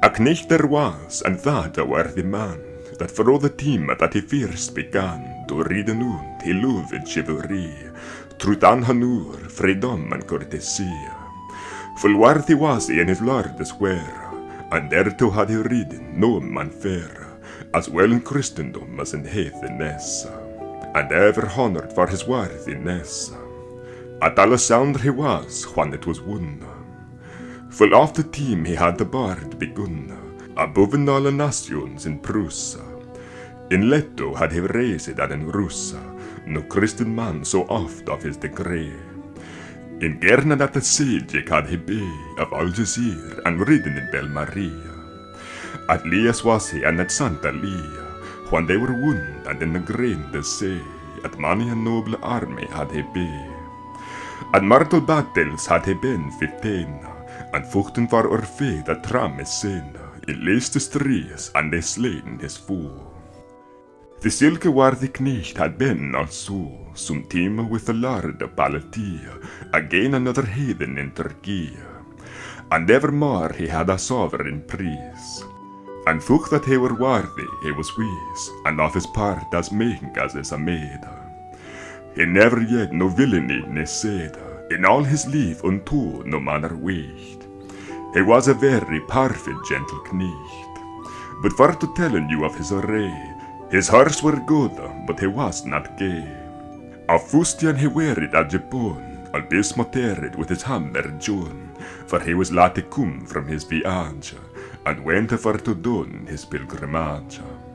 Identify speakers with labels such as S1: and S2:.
S1: A knecht there was, and that a worthy man, that for all the time that he first began, to read anew he loved chivalry, truth and honour, freedom and courtesy. Full worthy was he in his lord's wear, and thereto had he ridden no man fair, as well in Christendom as in heathenesse, and ever honoured for his worthiness. At Alexander he was, when it was won. Full of the team he had the bard begun, above in all the nations in Prussia. In Leto had he raised and in Russia, no Christian man so oft of his degree. In Gernan at the siege had he be, of Algeciras, and ridden in Bel Maria. At Lias was he, and at Santa Lia, when they were wounded and in the grande sea, at many a noble army had he be. At mortal battles had he been 15, and fochten for our faith at tramme sin, in least streets, and they slain his foe. The silke-worthy knecht had been also, some time with the lord of Palatia, again another heathen in Turkey, and evermore he had a sovereign priest. And thought that he were worthy, he was wise, and of his part as making as is a maid. He never yet no villainy ne said, in all his life unto no manner weight. He was a very perfect gentle knecht, but for to telling you of his array, his horse were good, but he was not gay. Of fustian he wearied at Japan, albeit motered with his hammer John, for he was late come from his viage, and went for to done his pilgrimage.